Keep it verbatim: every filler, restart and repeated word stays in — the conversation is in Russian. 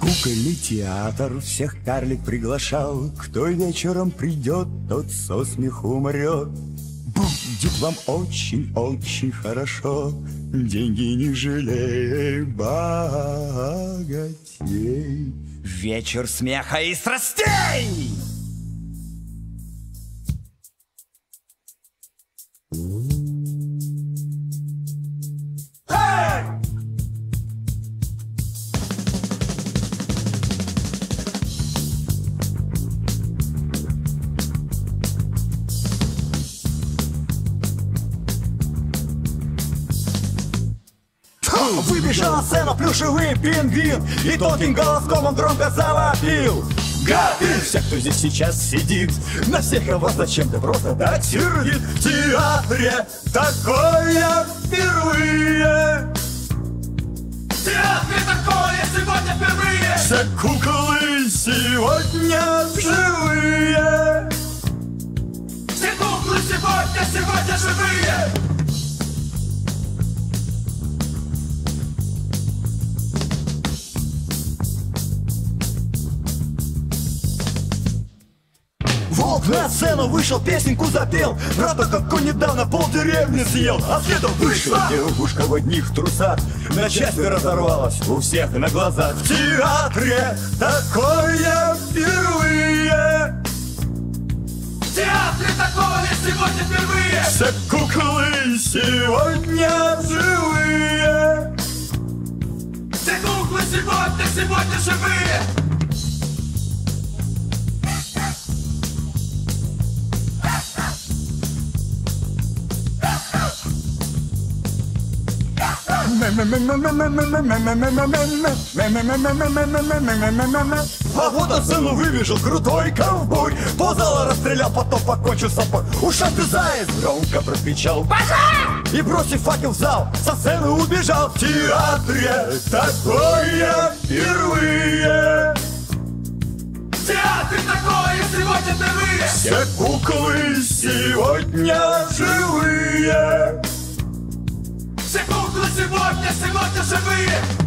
Кукольный театр всех карлик приглашал. Кто вечером придет, тот со смеху умрет. Будет вам очень-очень хорошо. Деньги не жалей богатей. Вечер смеха и страстей! Выбежал на сцену плюшевый пингвин, и тонким голоском он громко завопил: Гады! Все, кто здесь сейчас сидит, на всех вас зачем-то просто так сердит. В театре такое впервые. В театре такое сегодня впервые. Все куклы сегодня живые. Все куклы сегодня, сегодня живые. Волк на сцену вышел, песенку запел про то, как он недавно полдеревни съел. А следом вышла девушка в одних трусах, на части разорвалась у всех на глазах. В театре такое впервые. В театре такое сегодня впервые. Все куклы сегодня живые. Все куклы сегодня, сегодня живые. А вот на сцену выбежал крутой ковбой, ползала расстрелял, потом покончил с собой. Ушастый заяц громко прокричал: пожар! И бросив факел в зал, со сцены убежал. В театре такое впервые. В театре такое сегодня впервые. Все куклы сегодня живые. Все куклы сегодня, сегодня живые.